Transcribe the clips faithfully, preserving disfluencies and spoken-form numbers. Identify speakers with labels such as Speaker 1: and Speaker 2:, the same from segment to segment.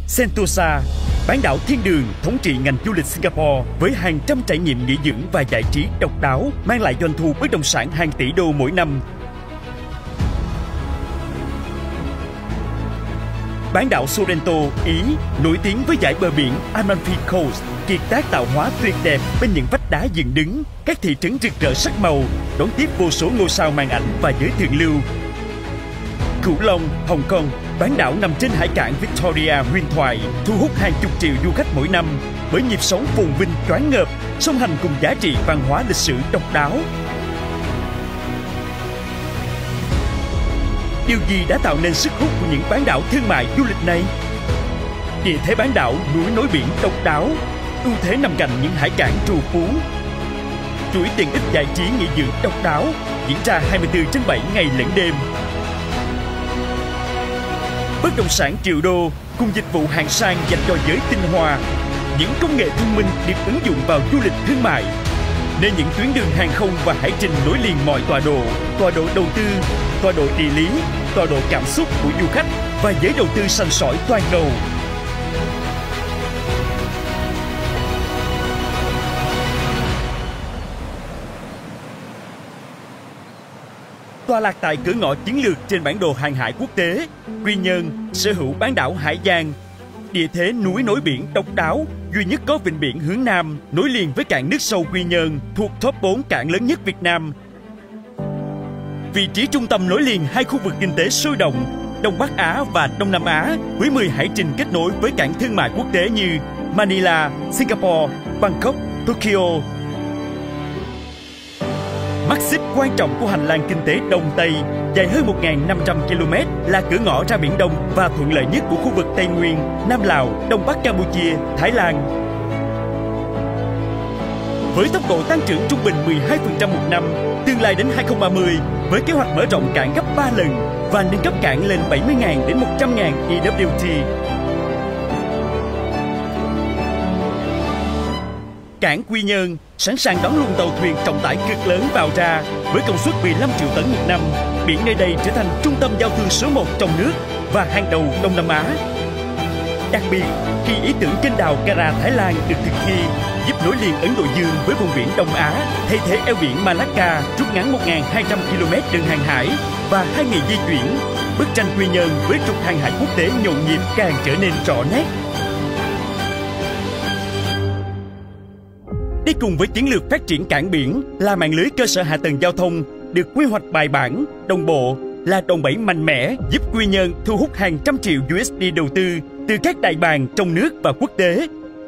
Speaker 1: Sentosa, bán đảo thiên đường thống trị ngành du lịch Singapore với hàng trăm trải nghiệm nghỉ dưỡng và giải trí độc đáo, mang lại doanh thu bất động sản hàng tỷ đô mỗi năm. Bán đảo Sorrento, Ý, nổi tiếng với dải bờ biển Amalfi Coast, kiệt tác tạo hóa tuyệt đẹp bên những vách đá dựng đứng, các thị trấn rực rỡ sắc màu, đón tiếp vô số ngôi sao màn ảnh và giới thượng lưu. Cửu Long, Hồng Kông, bán đảo nằm trên hải cảng Victoria huyền thoại, thu hút hàng chục triệu du khách mỗi năm bởi nhịp sống phồn vinh choáng ngợp, song hành cùng giá trị văn hóa lịch sử độc đáo. Điều gì đã tạo nên sức hút của những bán đảo thương mại du lịch này? Địa thế bán đảo núi nối biển độc đáo, ưu thế nằm cạnh những hải cảng trù phú. Chuỗi tiện ích giải trí nghỉ dưỡng độc đáo diễn ra hai mươi tư trên bảy ngày lẫn đêm. Bất động sản triệu đô cùng dịch vụ hạng sang dành cho giới tinh hoa. Những công nghệ thông minh được ứng dụng vào du lịch thương mại, nên những tuyến đường hàng không và hải trình nối liền mọi tọa độ, tọa độ đầu tư, tọa độ địa lý, tọa độ cảm xúc của du khách và giới đầu tư sành sỏi toàn cầu. Tọa lạc tại cửa ngõ chiến lược trên bản đồ hàng hải quốc tế, Quy Nhơn sở hữu bán đảo Hải Giang, địa thế núi nối biển độc đáo, duy nhất có vịnh biển hướng Nam nối liền với cảng nước sâu Quy Nhơn, thuộc top bốn cảng lớn nhất Việt Nam. Vị trí trung tâm nối liền hai khu vực kinh tế sôi động, Đông Bắc Á và Đông Nam Á, với mười hải trình kết nối với cảng thương mại quốc tế như Manila, Singapore, Bangkok, Tokyo. Mắt xích quan trọng của hành lang kinh tế Đông Tây, dài hơn một nghìn năm trăm ki lô mét, là cửa ngõ ra Biển Đông và thuận lợi nhất của khu vực Tây Nguyên, Nam Lào, Đông Bắc Campuchia, Thái Lan. Với tốc độ tăng trưởng trung bình mười hai phần trăm một năm, tương lai đến hai không ba mươi, với kế hoạch mở rộng cảng gấp ba lần và nâng cấp cảng lên bảy mươi nghìn đến một trăm nghìn E W T. Cảng Quy Nhơn sẵn sàng đón luôn tàu thuyền trọng tải cực lớn vào ra với công suất mười lăm triệu tấn một năm. Biển nơi đây trở thành trung tâm giao thương số một trong nước và hàng đầu Đông Nam Á. Đặc biệt, khi ý tưởng kênh đào Kara Thái Lan được thực thi, giúp nối liền Ấn Độ Dương với vùng biển Đông Á, thay thế eo biển Malacca rút ngắn một nghìn hai trăm ki lô mét đường hàng hải và hai ngày di chuyển, bức tranh Quy Nhơn với trục hàng hải quốc tế nhộn nhịp càng trở nên rõ nét. Đi cùng với chiến lược phát triển cảng biển là mạng lưới cơ sở hạ tầng giao thông được quy hoạch bài bản, đồng bộ, là đòn bẩy mạnh mẽ giúp Quy Nhơn thu hút hàng trăm triệu U S D đầu tư từ các đại bàng trong nước và quốc tế.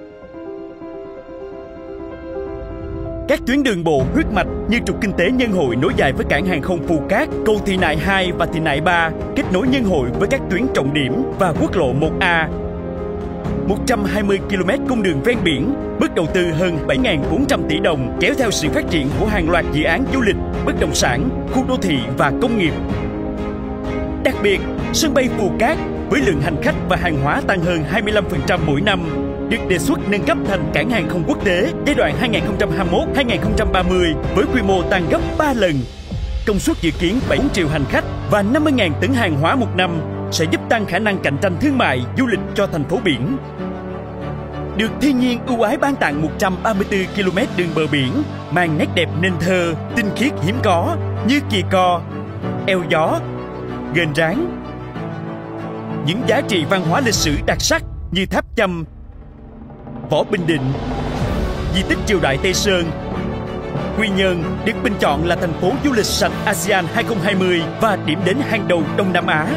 Speaker 1: Các tuyến đường bộ huyết mạch như trục kinh tế Nhân Hội nối dài với cảng hàng không Phù Cát, cầu Thị Nại hai và Thị Nại ba kết nối Nhân Hội với các tuyến trọng điểm và quốc lộ một A. một trăm hai mươi ki lô mét cung đường ven biển, mức đầu tư hơn bảy nghìn bốn trăm tỷ đồng, kéo theo sự phát triển của hàng loạt dự án du lịch, bất động sản, khu đô thị và công nghiệp. Đặc biệt, sân bay Phù Cát với lượng hành khách và hàng hóa tăng hơn hai mươi lăm phần trăm mỗi năm, được đề xuất nâng cấp thành cảng hàng không quốc tế giai đoạn hai nghìn không trăm hai mươi mốt đến hai nghìn không trăm ba mươi với quy mô tăng gấp ba lần. Công suất dự kiến bảy triệu hành khách và năm mươi nghìn tấn hàng hóa một năm sẽ giúp tăng khả năng cạnh tranh thương mại, du lịch cho thành phố biển. Được thiên nhiên ưu ái ban tặng một trăm ba mươi tư ki lô mét đường bờ biển, mang nét đẹp nên thơ, tinh khiết hiếm có như Kỳ Co, Eo Gió, Ghềnh Ráng. Những giá trị văn hóa lịch sử đặc sắc như Tháp Chăm, Võ Bình Định, di tích triều đại Tây Sơn. Quy Nhơn được bình chọn là thành phố du lịch sạch ASEAN hai không hai không và điểm đến hàng đầu Đông Nam Á.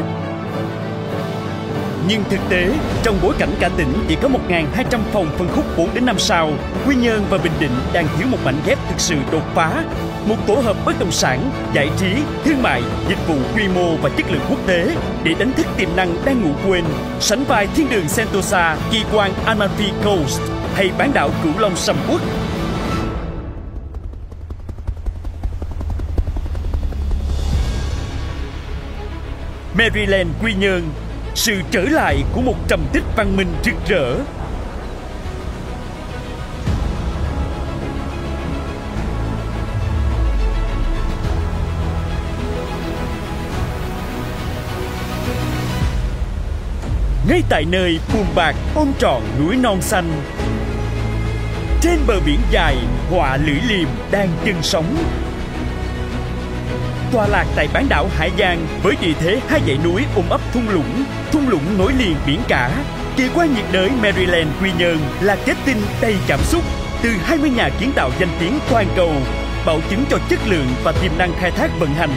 Speaker 1: Nhưng thực tế, trong bối cảnh cả tỉnh chỉ có một nghìn hai trăm phòng phân khúc bốn đến năm sao, Quy Nhơn và Bình Định đang thiếu một mảnh ghép thực sự đột phá, một tổ hợp bất động sản, giải trí, thương mại, dịch vụ quy mô và chất lượng quốc tế để đánh thức tiềm năng đang ngủ quên, sánh vai thiên đường Sentosa, kỳ quan Amalfi Coast hay bán đảo Cửu Long Sầm Uất. Maryland Quy Nhơn, sự trở lại của một trầm tích văn minh rực rỡ. ngay tại nơi buồn bạc ôm trọn núi non xanh. Trên bờ biển dài, họa lưỡi liềm đang chưng sóng. Tọa lạc tại bán đảo Hải Giang với địa thế hai dãy núi ôm ấp thung lũng, thung lũng nối liền biển cả. Kỳ quan nhiệt đới Maryland Quy Nhơn là kết tinh đầy cảm xúc từ hai mươi nhà kiến tạo danh tiếng toàn cầu, bảo chứng cho chất lượng và tiềm năng khai thác vận hành.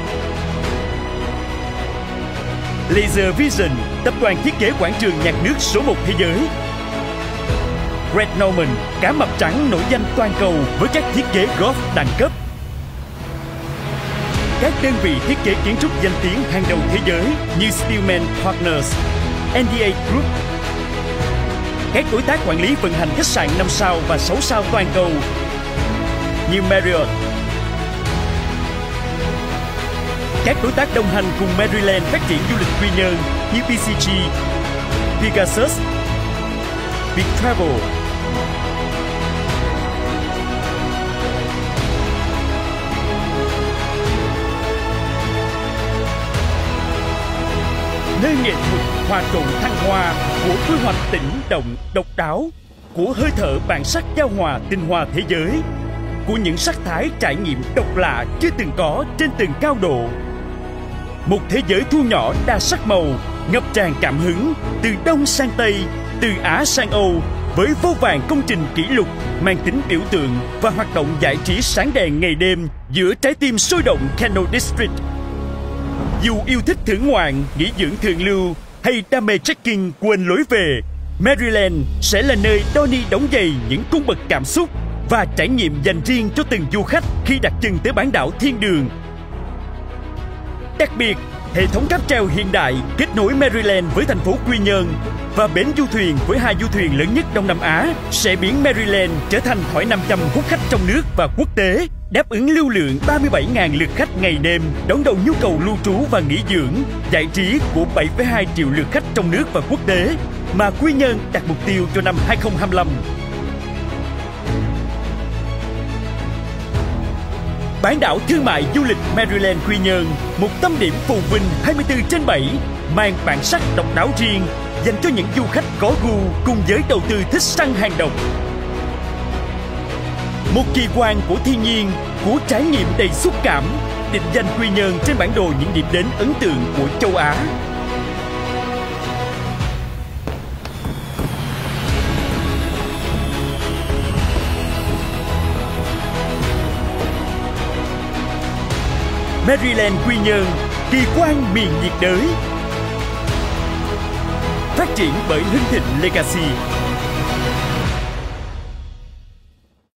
Speaker 1: Laser Vision, tập đoàn thiết kế quảng trường nhạc nước số một thế giới. Red Norman, cá mập trắng nổi danh toàn cầu với các thiết kế golf đẳng cấp. Các đơn vị thiết kế kiến trúc danh tiếng hàng đầu thế giới như Steelman Partners, en đê a Group. Các đối tác quản lý vận hành khách sạn năm sao và sáu sao toàn cầu như Marriott. Các đối tác đồng hành cùng Maryland phát triển du lịch Quy Nhơn như pê xê giê, Pegasus, Viettravel. Nơi nghệ thuật hòa trộn thăng hoa của quy hoạch tỉnh động độc đáo, của hơi thở bản sắc giao hòa tinh hoa thế giới, của những sắc thái trải nghiệm độc lạ chưa từng có trên từng cao độ. Một thế giới thu nhỏ đa sắc màu, ngập tràn cảm hứng từ Đông sang Tây, từ Á sang Âu, với vô vàn công trình kỷ lục mang tính biểu tượng và hoạt động giải trí sáng đèn ngày đêm giữa trái tim sôi động Canal District. Dù yêu thích thưởng ngoạn, nghỉ dưỡng thượng lưu hay đam mê trekking quên lối về, Maryland sẽ là nơi Donnie đóng giày những cung bậc cảm xúc và trải nghiệm dành riêng cho từng du khách khi đặt chân tới bán đảo thiên đường. Đặc biệt, hệ thống cáp treo hiện đại kết nối Maryland với thành phố Quy Nhơn và bến du thuyền với hai du thuyền lớn nhất Đông Nam Á sẽ biến Maryland trở thành thỏi nam châm hút khách trong nước và quốc tế, đáp ứng lưu lượng ba mươi bảy nghìn lượt khách ngày đêm, đón đầu nhu cầu lưu trú và nghỉ dưỡng, giải trí của bảy phẩy hai triệu lượt khách trong nước và quốc tế, mà Quy Nhơn đặt mục tiêu cho năm hai không hai lăm. Bán đảo thương mại du lịch Maryland Quy Nhơn, một tâm điểm phồn vinh hai mươi tư trên bảy, mang bản sắc độc đáo riêng dành cho những du khách có gu cùng giới đầu tư thích săn hàng độc. Một kỳ quan của thiên nhiên, của trải nghiệm đầy xúc cảm, định danh Quy Nhơn trên bản đồ những điểm đến ấn tượng của châu Á. Maryland Quy Nhơn, kỳ quan miền nhiệt đới. Phát triển bởi Hưng Thịnh Legacy.